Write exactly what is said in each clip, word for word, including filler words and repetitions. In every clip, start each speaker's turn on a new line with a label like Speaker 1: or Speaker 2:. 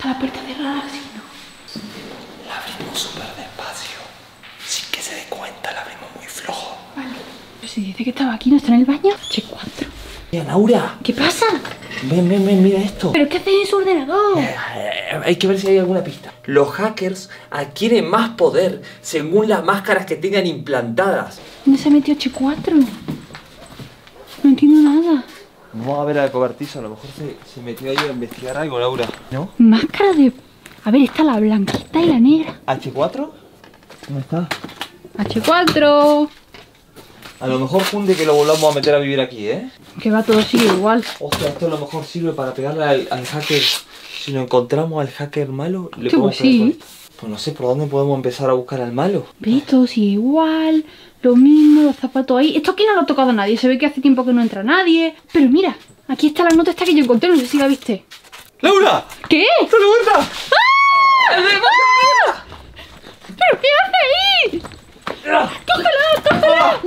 Speaker 1: está la puerta cerrada, sí, ¿no?
Speaker 2: La abrimos súper despacio. Sin que se dé cuenta, la abrimos muy flojo.
Speaker 1: Vale. Pero si dice que estaba aquí, ¿no está en el baño? Che cuatro.
Speaker 2: Mira, Laura.
Speaker 1: ¿Qué pasa?
Speaker 2: Ven, ven, ven, mira esto.
Speaker 1: ¿Pero qué hace en su ordenador?
Speaker 2: Eh, eh, hay que ver si hay alguna pista. Los hackers adquieren más poder según las máscaras que tengan implantadas.
Speaker 1: ¿Dónde se ha metido Che cuatro? No entiendo nada.
Speaker 2: Vamos a ver al cobertizo, a lo mejor se, se metió ahí a investigar algo, Laura. ¿No?
Speaker 1: Máscara de... A ver, está la blanquita y la negra.
Speaker 2: ¿H cuatro? ¿Dónde está?
Speaker 1: H cuatro.
Speaker 2: A lo mejor funde que lo volvamos a meter a vivir aquí, ¿eh?
Speaker 1: Que va todo sigue igual.
Speaker 2: Hostia, esto a lo mejor sirve para pegarle al, al hacker. Si lo encontramos al hacker malo, le
Speaker 1: Yo,
Speaker 2: podemos
Speaker 1: sí.
Speaker 2: pegar por- Pues no sé por dónde podemos empezar a buscar al malo.
Speaker 1: ¿Ves? Todo sigue igual. Lo mismo, los zapatos ahí. Esto aquí no lo ha tocado nadie. Se ve que hace tiempo que no entra nadie. Pero mira, aquí está la nota esta que yo encontré. No sé si la viste.
Speaker 2: ¡Laura!
Speaker 1: ¿Qué?
Speaker 2: ¡Está de vuelta!
Speaker 1: ¡Ah! ¿Pero qué hace ahí? ¡Cógela! ¡Cógela!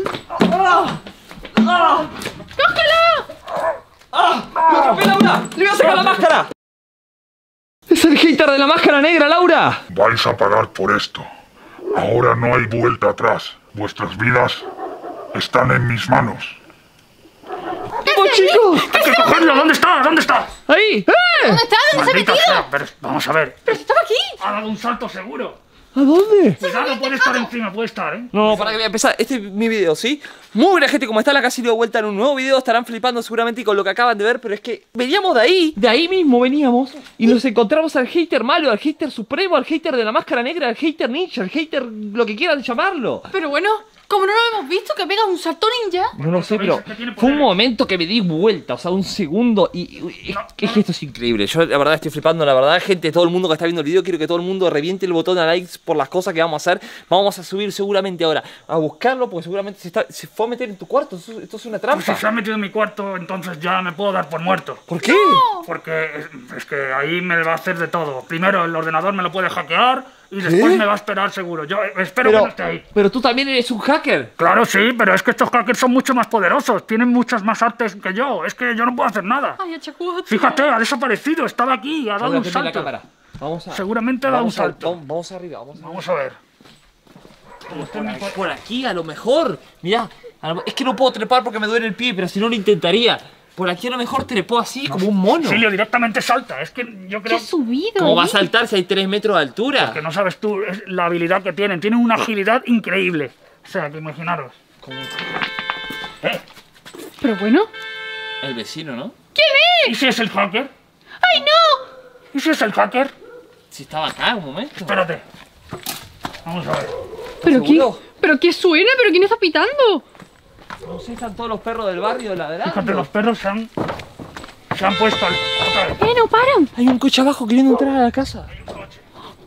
Speaker 1: ¡Cógela!
Speaker 2: ¡Lo atrapé, Laura! ¡Le voy a sacar la máscara! ¡Es el hater de la máscara negra, Laura!
Speaker 3: Vais a pagar por esto. Ahora no hay vuelta atrás. Vuestras vidas están en mis manos.
Speaker 2: ¡Vamos, chicos!
Speaker 4: ¡Hay que cogerlo! ¿Dónde está? ¿Dónde está?
Speaker 2: ¡Ahí! ¡Eh!
Speaker 1: ¿Dónde está? ¿Dónde se ha
Speaker 4: Maldita
Speaker 1: metido?
Speaker 4: sea, pero vamos a ver.
Speaker 1: ¡Pero si estaba aquí!
Speaker 4: Ha dado un salto seguro.
Speaker 2: ¿A dónde?
Speaker 4: Cuidado, puede estar encima, puede estar, ¿eh?
Speaker 2: No, no, para que voy a empezar. Este es mi video, ¿sí? Muy buena gente, como está la casi de vuelta en un nuevo video. Estarán flipando seguramente con lo que acaban de ver. Pero es que veníamos de ahí. De ahí mismo veníamos. Y nos encontramos al hater malo, al hater supremo, al hater de la máscara negra, al hater ninja, al hater lo que quieran llamarlo.
Speaker 1: Pero bueno, como no lo hemos visto, que pega un salto ninja.
Speaker 2: No lo sé, pero
Speaker 4: ¿Sabéis que tiene
Speaker 2: fue un
Speaker 4: poderes?
Speaker 2: momento que me di vuelta, o sea, un segundo. Y, y- es, es que esto es increíble. Yo, la verdad, estoy flipando. La verdad, gente, todo el mundo que está viendo el video, quiero que todo el mundo reviente el botón a likes por las cosas que vamos a hacer. Vamos a subir seguramente ahora a buscarlo, porque seguramente se, está, se fue a meter en tu cuarto. Esto, esto es una
Speaker 4: Pues si
Speaker 2: trampa.
Speaker 4: se ha metido en mi cuarto, entonces ya me puedo dar por muerto.
Speaker 2: ¿Por qué?
Speaker 4: Porque es, es que ahí me va a hacer de todo. Primero el ordenador me lo puede hackear y después
Speaker 2: ¿Qué?
Speaker 4: me va a esperar seguro. Yo eh, espero que
Speaker 2: Pero,
Speaker 4: no esté ahí.
Speaker 2: pero tú también eres un hacker.
Speaker 4: Claro, sí, pero es que estos hackers son mucho más poderosos. Tienen muchas más artes que yo. Es que yo no puedo hacer nada.
Speaker 1: Ay, H cuatro.
Speaker 4: Fíjate, ha desaparecido. Estaba aquí, ha dado
Speaker 2: Laura,
Speaker 4: un
Speaker 2: prende la
Speaker 4: salto.
Speaker 2: cámara. Vamos a,
Speaker 4: Seguramente ha dado un
Speaker 2: vamos a-
Speaker 4: salto.
Speaker 2: vamos, vamos arriba, vamos a
Speaker 4: Vamos a ver.
Speaker 2: Por aquí, a lo mejor. Mirá, a lo- es que no puedo trepar porque me duele el pie, pero si no lo intentaría. Por aquí a lo mejor trepó así, como un mono.
Speaker 4: Silio directamente salta. Es que yo
Speaker 1: ¿Qué
Speaker 4: creo
Speaker 1: ha subido?
Speaker 2: ¿Cómo va a
Speaker 1: ahí?
Speaker 2: saltar si hay tres metros de altura?
Speaker 4: que no sabes tú es la habilidad que tienen. Tienen una agilidad increíble. O sea, que imaginaros. ¿Eh?
Speaker 1: Pero bueno.
Speaker 2: El vecino, ¿no?
Speaker 4: ¿Y si es el hacker?
Speaker 1: ¡Ay, no!
Speaker 4: ¿Y si es el hacker?
Speaker 2: Si estaba acá, un momento.
Speaker 4: Espérate. Vamos a ver.
Speaker 1: ¿Pero quién?
Speaker 2: seguro?
Speaker 1: ¿Pero qué suena? ¿Pero quién está pitando?
Speaker 2: No sé, están todos los perros del barrio ladrando.
Speaker 4: Fíjate, los perros se han, se han puesto al... otra vez.
Speaker 1: ¡Eh, no paran!
Speaker 2: Hay un coche abajo queriendo entrar a la casa.
Speaker 4: Hay un coche.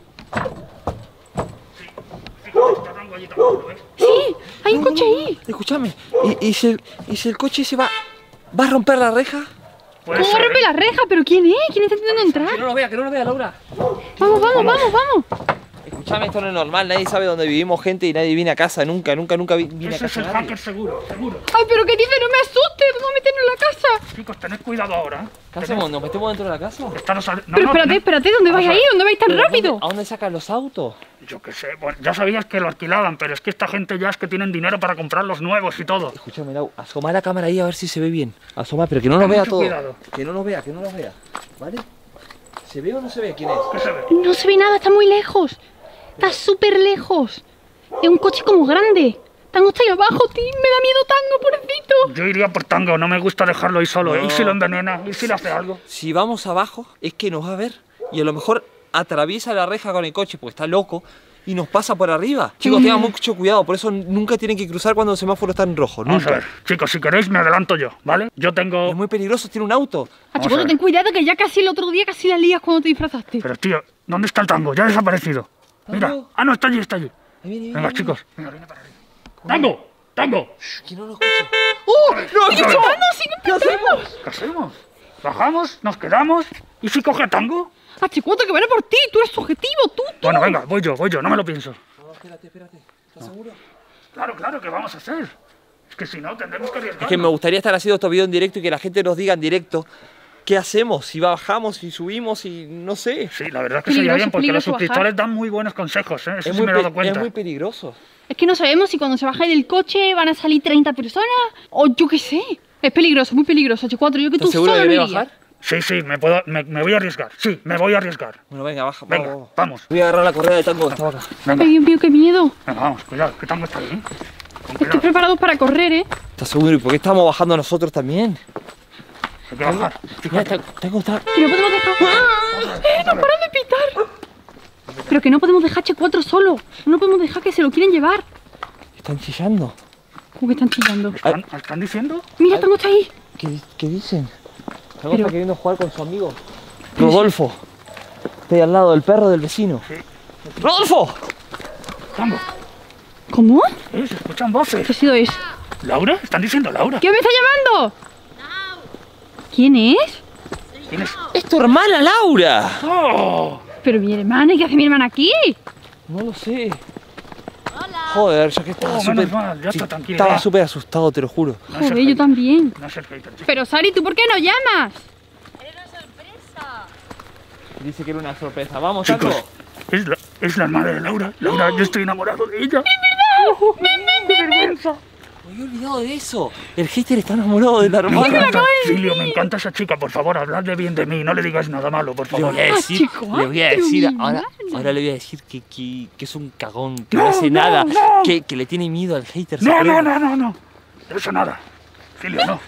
Speaker 4: Sí. Fíjate, está Tango allí también, ¿lo ves?
Speaker 1: ¡Sí! ¡Hay un coche ahí!
Speaker 2: Escúchame, ¿y, y, si el, ¿y si el coche se va, va a romper la reja?
Speaker 4: Puede
Speaker 1: ¿Cómo
Speaker 4: ser,
Speaker 1: rompe
Speaker 4: ¿eh?
Speaker 1: la reja? ¿Pero quién es? ¿Quién está intentando
Speaker 2: Que
Speaker 1: entrar?
Speaker 2: no lo vea, que no lo vea, Laura.
Speaker 1: Vamos, vamos, vamos, vamos.
Speaker 2: Escúchame, esto no es normal, nadie sabe dónde vivimos gente y nadie viene a casa, nunca, nunca, nunca vi- viene a
Speaker 4: Ese es
Speaker 2: casa
Speaker 4: el
Speaker 2: nadie.
Speaker 4: hacker seguro, seguro.
Speaker 1: ¡Ay, pero qué dice! ¡No me asustes! ¡Vamos a meternos en la casa!
Speaker 4: Chicos, tened cuidado ahora, ¿eh?
Speaker 2: ¿Qué hacemos? ¿Nos metemos dentro de la casa?
Speaker 4: Estaros al- no,
Speaker 1: Pero
Speaker 4: no,
Speaker 1: espérate,
Speaker 4: tened-
Speaker 1: espérate, ¿dónde vais a
Speaker 4: Vamos
Speaker 1: ir?
Speaker 4: ver.
Speaker 1: ¿Dónde vais tan
Speaker 2: ¿Pero
Speaker 1: rápido?
Speaker 2: dónde- ¿A dónde sacan los autos?
Speaker 4: Yo qué sé, bueno, ya sabías que lo alquilaban, pero es que esta gente ya es que tienen dinero para comprar los nuevos y todo.
Speaker 2: Escúchame, Lau, asoma la cámara ahí a ver si se ve bien. Asoma, pero que no nos
Speaker 4: Ten
Speaker 2: vea
Speaker 4: mucho
Speaker 2: todo.
Speaker 4: cuidado.
Speaker 2: Que no nos vea, que no nos vea. ¿Vale? ¿Se ve o no se ve quién es?
Speaker 4: ¿Qué se ve?
Speaker 1: No se ve nada, está muy lejos. Está súper lejos. Es un coche como grande. Tango está ahí abajo, tío. Me da miedo Tango, pobrecito.
Speaker 4: Yo iría por Tango, no me gusta dejarlo ahí solo.
Speaker 2: No.
Speaker 4: ¿Y si lo envenena? ¿Y si le hace algo?
Speaker 2: Si vamos abajo, es que nos va a ver. Y a lo mejor atraviesa la reja con el coche porque está loco y nos pasa por arriba. Chicos, tengan mucho cuidado, por eso nunca tienen que cruzar cuando el semáforo está en rojo.
Speaker 4: Vamos a
Speaker 2: Nunca.
Speaker 4: ver. Chicos, si queréis me adelanto yo, ¿vale? Yo tengo...
Speaker 2: Es muy peligroso, tiene un auto.
Speaker 1: Ah,
Speaker 4: Vamos
Speaker 1: chico,
Speaker 4: a ver.
Speaker 1: ten cuidado que ya casi el otro día casi la lías cuando te disfrazaste.
Speaker 4: Pero tío, ¿dónde está el Tango? Ya ha desaparecido. Mira.
Speaker 2: ¿Tango?
Speaker 4: Ah, no, está allí, está allí.
Speaker 2: Ahí viene, viene,
Speaker 4: Venga,
Speaker 2: viene.
Speaker 4: chicos. Venga, viene para arriba. ¡Tango! ¡Tango!
Speaker 2: Que no lo escuche. ¡Oh! ¡No!
Speaker 4: Sigue
Speaker 2: escucho!
Speaker 4: pegando,
Speaker 2: ¿Qué hacemos?
Speaker 4: ¿Qué hacemos? ¿Bajamos? ¿Nos quedamos? ¿Y si coge a Tango?
Speaker 1: Ah, chico, que viene por ti. Tú eres su objetivo, tú, tú.
Speaker 4: Bueno, venga, voy yo, voy yo, no me lo pienso.
Speaker 2: No, espérate, espérate. ¿Estás seguro?
Speaker 4: Claro, claro, ¿qué vamos a hacer? Es que si no, tendremos que arriesgar.
Speaker 2: Es que me gustaría estar haciendo estos videos en directo y que la gente nos diga en directo ¿qué hacemos? Si bajamos, si subimos, y no sé.
Speaker 4: Sí, la verdad es que sería
Speaker 1: Peligroso,
Speaker 4: bien, porque los
Speaker 1: peligroso
Speaker 4: suscriptores
Speaker 1: bajar.
Speaker 4: dan muy buenos consejos, ¿eh? Eso
Speaker 2: Es
Speaker 4: sí
Speaker 2: muy,
Speaker 4: me he
Speaker 2: pe-
Speaker 4: dado cuenta.
Speaker 2: es muy peligroso.
Speaker 1: Es que no sabemos si cuando se baja del coche van a salir treinta personas o yo qué sé. Es peligroso, muy peligroso. H cuatro, yo que tú
Speaker 2: ¿Estás seguro
Speaker 1: solo
Speaker 2: de
Speaker 1: no
Speaker 2: querer
Speaker 1: iría.
Speaker 2: bajar?
Speaker 4: Sí, sí, me, puedo, me, me voy a arriesgar. Sí, me voy a arriesgar.
Speaker 2: Bueno, venga, baja.
Speaker 4: Venga,
Speaker 2: vamos, vamos.
Speaker 4: vamos.
Speaker 2: Voy a agarrar la correa de tango que estaba acá.
Speaker 4: Venga,
Speaker 1: Ay, Dios mío, qué miedo.
Speaker 4: venga, vamos, cuidado, que tango está ahí. ¿eh? Con
Speaker 1: Estoy
Speaker 4: cuidado,
Speaker 1: preparados para correr, ¿eh?
Speaker 2: ¿Estás seguro? ¿Y por qué estamos bajando nosotros también?
Speaker 4: hay que bajar.
Speaker 2: Mira,
Speaker 4: Fíjate.
Speaker 2: Ta- tango está...
Speaker 1: Que no podemos dejar... ¡Ah! ¡Eh, no paran de pitar! Pero que no podemos dejar H cuatro solo. No podemos dejar que se lo quieren llevar.
Speaker 2: Están chillando.
Speaker 1: ¿Cómo que están chillando?
Speaker 4: ¿Están, ¿Están diciendo?
Speaker 1: Mira, Tango está ahí.
Speaker 2: ¿Qué, qué dicen? Tango
Speaker 1: Pero-
Speaker 2: está queriendo jugar con su amigo. Rodolfo. Estoy al lado del perro del vecino.
Speaker 4: Sí.
Speaker 2: ¡Rodolfo!
Speaker 4: Tango,
Speaker 1: ¿Cómo?
Speaker 4: ¿eh? Se escuchan voces.
Speaker 1: ¿Qué ha sido eso?
Speaker 4: ¿Laura? ¿Están diciendo Laura?
Speaker 1: ¿Quién me está llamando? ¿Quién es?
Speaker 4: ¿Quién es?
Speaker 2: ¡Es tu hermana Laura!
Speaker 4: ¡Oh!
Speaker 1: Pero mi hermana, ¿y qué hace mi hermana aquí?
Speaker 2: No lo sé. Joder, yo que estaba
Speaker 4: Oh,
Speaker 2: súper...
Speaker 4: menos mal, ya está
Speaker 2: sí,
Speaker 4: tranquila.
Speaker 2: estaba súper asustado, te lo juro.
Speaker 4: No es el
Speaker 1: Joder, yo
Speaker 4: hater,
Speaker 1: también.
Speaker 4: No es el hater, chico.
Speaker 1: Pero Sari, ¿tú por qué no llamas?
Speaker 2: Dice que era una sorpresa. Vamos,
Speaker 4: Chicos,
Speaker 2: Tango.
Speaker 4: es la, es la hermana de Laura. Laura, yo estoy enamorado de ella. ¡Es verdad! ¡Qué vergüenza!
Speaker 2: Me había olvidado de eso. El hater está enamorado de la
Speaker 4: Me
Speaker 2: hermana.
Speaker 4: encanta, Silvio, me encanta esa chica. Por favor, habladle bien de mí. No le digáis nada malo, por
Speaker 2: Le
Speaker 4: favor.
Speaker 2: voy a decir,
Speaker 1: chico,
Speaker 2: le voy a
Speaker 1: ay,
Speaker 2: decir,
Speaker 1: mi
Speaker 2: ahora,
Speaker 1: hermana.
Speaker 2: ahora le voy a decir que, que, que es un cagón, que
Speaker 4: No,
Speaker 2: no hace
Speaker 4: no,
Speaker 2: nada,
Speaker 4: no.
Speaker 2: Que, que le tiene miedo al hater.
Speaker 4: No,
Speaker 2: supremo.
Speaker 4: no, no, no, no. De eso nada. Silvio, no.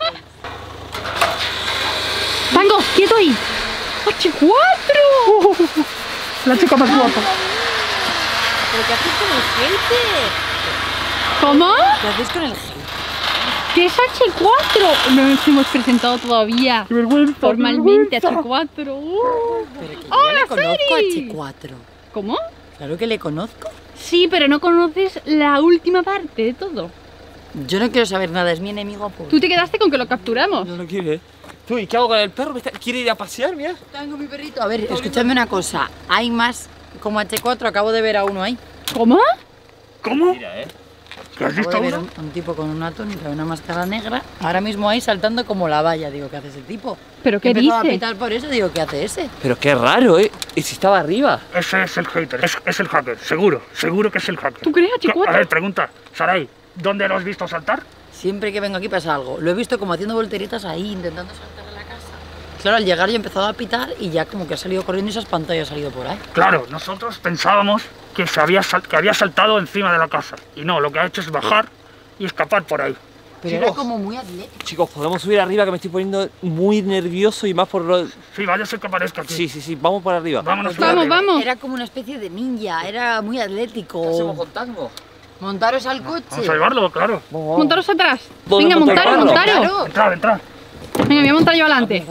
Speaker 1: Tango, quieto ahí. H cuatro.
Speaker 4: La chica más guapa.
Speaker 5: ¿Pero qué haces con el hater?
Speaker 1: ¿Cómo?
Speaker 5: ¿Qué haces con el hater?
Speaker 1: ¿Qué es H cuatro? No nos hemos presentado todavía.
Speaker 4: ¡Qué vergüenza!
Speaker 1: Formalmente
Speaker 4: qué
Speaker 1: H
Speaker 4: vergüenza.
Speaker 1: cuatro. Uh.
Speaker 5: Pero que yo
Speaker 1: ¡Hola,
Speaker 5: le conozco
Speaker 1: Sari!
Speaker 5: a H cuatro.
Speaker 1: ¿Cómo?
Speaker 5: Claro que le conozco.
Speaker 1: Sí, pero no conoces la última parte de todo.
Speaker 5: Yo no quiero saber nada, es mi enemigo. Pues.
Speaker 1: Tú te quedaste con que lo capturamos.
Speaker 2: No lo quiere. Tú, ¿y qué hago con el perro? ¿Me está- ¿Quiere ir a pasear? Mira.
Speaker 5: Tengo mi perrito. A ver, escúchame una cosa. Hay más como H cuatro, acabo de ver a uno ahí.
Speaker 1: ¿Cómo?
Speaker 4: ¿Cómo?
Speaker 2: Mira, eh.
Speaker 4: ¿Qué has
Speaker 5: Acabo
Speaker 4: visto
Speaker 5: de ver
Speaker 4: uno?
Speaker 5: un, un tipo con una túnica y una máscara negra. Ahora mismo ahí saltando como la valla. Digo, ¿qué hace ese tipo?
Speaker 1: ¿Pero qué
Speaker 5: Empezó a
Speaker 1: dice?
Speaker 5: pitar por eso, digo, ¿qué hace ese?
Speaker 2: Pero qué raro, ¿eh? ¿Y si estaba arriba?
Speaker 4: Ese es el hater. Es, es el hacker. Seguro. Seguro que es el hacker.
Speaker 1: ¿Tú crees, H cuatro?
Speaker 4: A ver, pregunta. Sarai, ¿dónde lo has visto saltar?
Speaker 5: Siempre que vengo aquí pasa algo. Lo he visto como haciendo volteritas ahí, intentando saltar a la casa. Claro, al llegar yo he empezado a pitar y ya como que ha salido corriendo y se ha espantado y ha salido por ahí.
Speaker 4: Claro, nosotros pensábamos que, se había, sal- que había saltado encima de la casa. Y no, lo que ha hecho es bajar y escapar por ahí.
Speaker 5: Pero
Speaker 2: Chicos.
Speaker 5: era como muy atlético.
Speaker 2: Chicos, podemos subir arriba que me estoy poniendo muy nervioso y más por lo...
Speaker 4: Sí, vaya a ser que aparezca aquí.
Speaker 2: Sí, sí, sí, vamos por arriba.
Speaker 4: Vámonos.
Speaker 1: Vamos,
Speaker 4: arriba.
Speaker 1: vamos.
Speaker 5: Era como una especie de ninja, era muy atlético.
Speaker 2: ¿Qué hacemos con Tango?
Speaker 5: Montaros al coche.
Speaker 4: Vamos a llevarlo, claro.
Speaker 2: Vamos, vamos.
Speaker 1: Montaros atrás.
Speaker 2: ¿Dónde
Speaker 1: Venga,
Speaker 2: montar el
Speaker 1: montaros,
Speaker 2: perro?
Speaker 1: montaros.
Speaker 5: Claro.
Speaker 4: Entrad, entrad.
Speaker 1: Venga, me voy a montar yo adelante.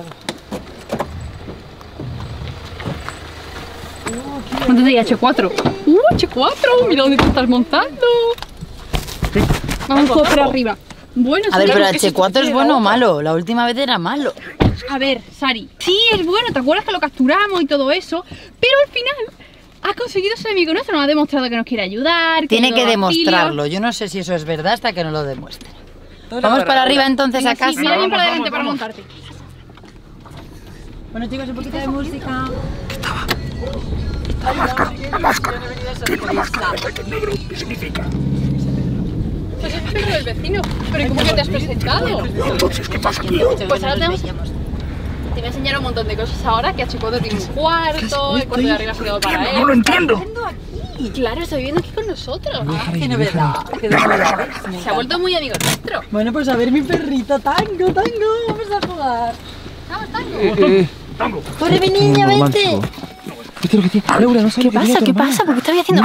Speaker 1: Montate ahí, H cuatro. ¡Uh, H cuatro! Mira dónde te estás montando. Vamos todos por arriba. Bueno,
Speaker 5: A ver,
Speaker 1: Sari,
Speaker 5: pero
Speaker 1: ¿qué se
Speaker 5: H cuatro
Speaker 1: te
Speaker 5: es
Speaker 1: queda
Speaker 5: bueno o
Speaker 1: otra?
Speaker 5: malo. La última vez era malo.
Speaker 1: A ver, Sari. Sí, es bueno. ¿Te acuerdas que lo capturamos y todo eso? Pero al final ha conseguido ser amigo nuestro. Nos ha demostrado que nos quiere ayudar. Que
Speaker 5: Tiene
Speaker 1: nos
Speaker 5: que
Speaker 1: da auxilio.
Speaker 5: demostrarlo. Yo no sé si eso es verdad hasta que no lo demuestre.
Speaker 2: Dale
Speaker 5: Vamos
Speaker 2: para
Speaker 5: para arriba
Speaker 2: arriba.
Speaker 5: entonces
Speaker 1: Venga,
Speaker 5: a casa.
Speaker 1: sí, mira bien
Speaker 4: Vamos,
Speaker 1: para adelante
Speaker 4: vamos,
Speaker 1: para
Speaker 4: vamos.
Speaker 1: montarte.
Speaker 5: Bueno chicos, un poquito de música.
Speaker 4: La máscara, la máscara. Tiene una máscara de hater negro. ¿Qué significa?
Speaker 1: Pues es el perro del vecino. Pero ¿cómo que te has presentado?
Speaker 4: Entonces, ¿qué pasa aquí?
Speaker 1: Pues ahora tenemos... Te voy a enseñar un montón de cosas ahora, que H cuatro tiene un cuarto, el cuarto de arriba ha sido para él.
Speaker 4: No lo entiendo.
Speaker 1: Y claro, está viviendo aquí con nosotros.
Speaker 5: Ah, qué novedad. Qué
Speaker 4: Déjame,
Speaker 5: novedad.
Speaker 4: déjame.
Speaker 1: Se ha vuelto muy amigo nuestro.
Speaker 5: Bueno, pues a ver mi perrito, Tango, Tango, vamos a jugar.
Speaker 1: Vamos, Tango.
Speaker 2: Eh,
Speaker 4: Tango.
Speaker 5: Corre mi niña, vente.
Speaker 2: ¿Viste lo que tiene? Laura, no sabe lo que tiene tu hermana.
Speaker 1: ¿Por qué estaba haciendo?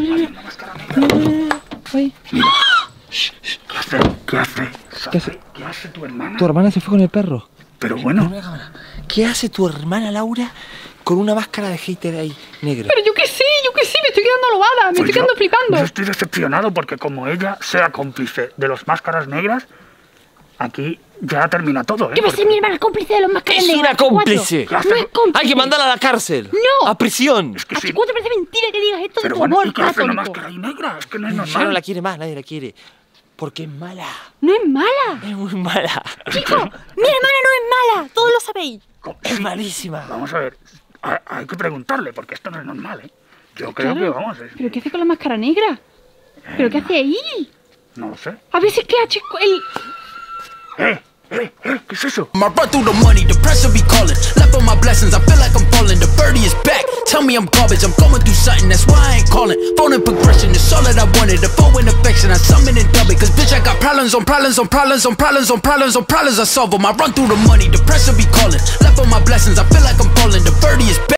Speaker 4: ¿Qué hace? ¿Qué hace?
Speaker 2: ¿Qué hace?
Speaker 4: ¿Qué hace tu hermana?
Speaker 2: Tu hermana se fue con el perro.
Speaker 4: Pero bueno,
Speaker 2: ¿Qué hace tu hermana Laura con una máscara de hater ahí negra?
Speaker 1: Pero yo qué sé, yo qué sé, me estoy quedando lobada, me
Speaker 4: pues
Speaker 1: estoy quedando
Speaker 4: yo-
Speaker 1: flipando.
Speaker 4: Yo estoy decepcionado porque como ella sea cómplice de los máscaras negras, aquí ya termina todo, ¿eh?
Speaker 1: ¿Qué va a ser
Speaker 4: Porque-
Speaker 1: mi hermana cómplice de los máscaras
Speaker 2: ¡Es
Speaker 1: negras?
Speaker 2: una cómplice!
Speaker 1: No es cómplice.
Speaker 2: Hay que mandarla a la cárcel.
Speaker 1: No.
Speaker 2: A prisión.
Speaker 4: Es que sí.
Speaker 1: H cuatro parece mentira que digas esto de
Speaker 4: Pero
Speaker 1: tu
Speaker 4: bueno,
Speaker 1: amor
Speaker 4: ¿y qué hace una
Speaker 1: platónico.
Speaker 4: máscara ahí negra? Es que no es
Speaker 2: Ya no
Speaker 4: normal.
Speaker 2: la quiere más, nadie la quiere. Porque es mala.
Speaker 1: No es mala.
Speaker 2: Es muy mala.
Speaker 1: Chico, mi hermana no es mala. Todos lo sabéis.
Speaker 2: Es malísima.
Speaker 4: Vamos a ver, hay, hay que preguntarle, porque esto no es normal, ¿eh? Yo creo
Speaker 1: Claro.
Speaker 4: que vamos, es-
Speaker 1: ¿Pero qué hace con la máscara negra? ¿Pero qué hace ahí?
Speaker 4: no lo sé.
Speaker 1: A veces que H... El...
Speaker 4: ¡Eh! ¡Eh! ¡Eh! ¿Qué es eso?
Speaker 6: I run through the money, the pressure be calling. Left on my blessings, I feel like I'm falling. The birdie is back. Tell me I'm garbage, I'm going through something, that's why I ain't calling. Phone and progression, it's all that I wanted. The phone and affection, I summon and dub it. Cause bitch, I got problems on problems on problems on problems on problems on problems, I solve them. I run through the money, the pressure be calling. Left on my blessings, I feel like I'm falling. The birdie is back.